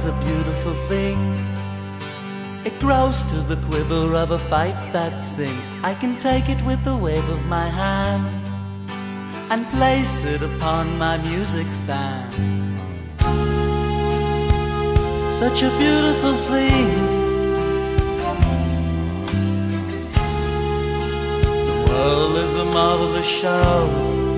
is a beautiful thing. It grows to the quiver of a fife that sings. I can take it with the wave of my hand and place it upon my music stand. Such a beautiful thing. The world is a marvelous show.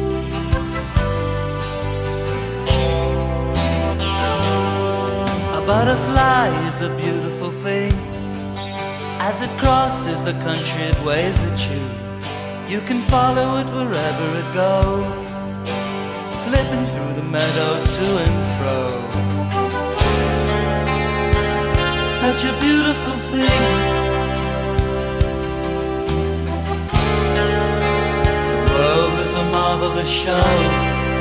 A butterfly is a beautiful thing. As it crosses the country, it waves at you. You can follow it wherever it goes, flipping through the meadow to and fro. Such a beautiful thing. The world is a marvelous show.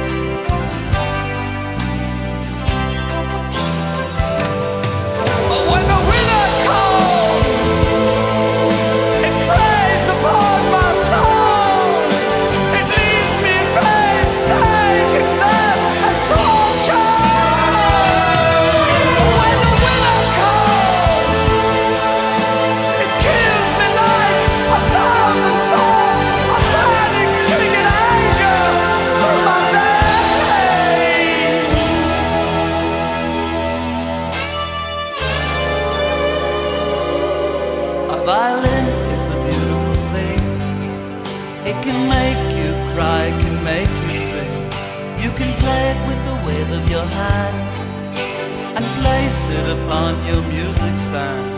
Violin is a beautiful thing. It can make you cry, it can make you sing. You can play it with the wave of your hand and place it upon your music stand.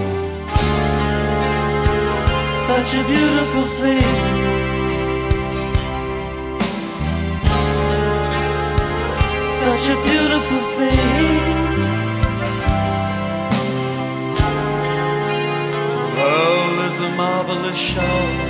Such a beautiful thing. Such a beautiful thing. A marvelous show.